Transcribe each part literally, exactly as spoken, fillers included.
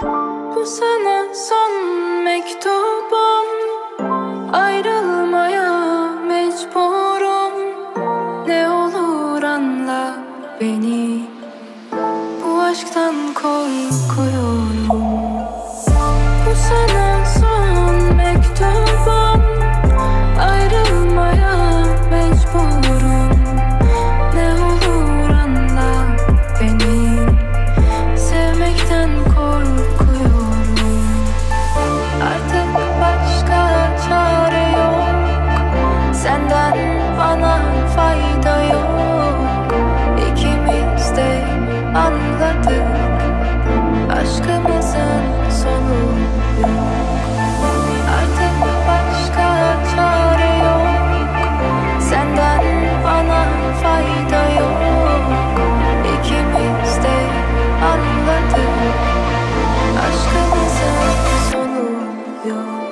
Bu sana son mektubum, ayrılmaya mecburum. Ne olur anla beni, bu aşktan korkuyorum. Bu sana son mektubum, ayrılmaya mecburum. Ne olur anla beni, sevmekten korkuyorum. Artık başka çare yok, senden bana fayda yok. İkimiz de anladık, aşkımızın sonu yok. Artık başka çare yok, senden bana fayda yok. İkimiz de anladık, aşkımızın sonu yok.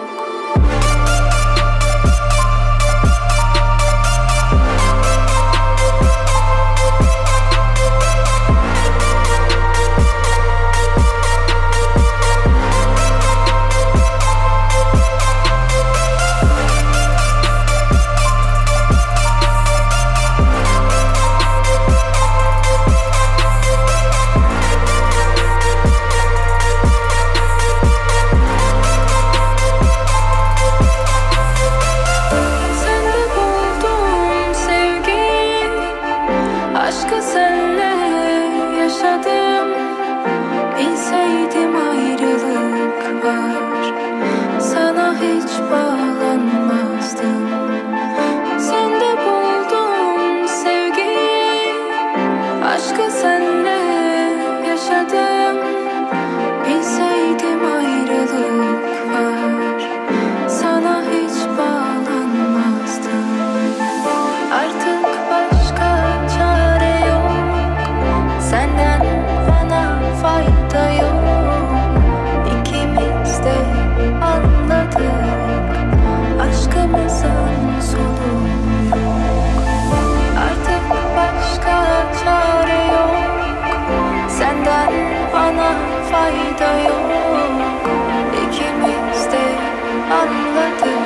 Aşkı senle yaşadım, bilseydim ayrılık var, sana hiç bağlanmazdım. Sende buldum sevgiyi, aşkı senle yaşadım, bilseydim ayrılık var, sana hiç bağlanmazdım. Artık başka çare yok, senden bana fayda yok. İkimiz de anladık, aşkımızın sonu yok. Artık başka çare yok, senden bana fayda yok. İkimiz de anladık,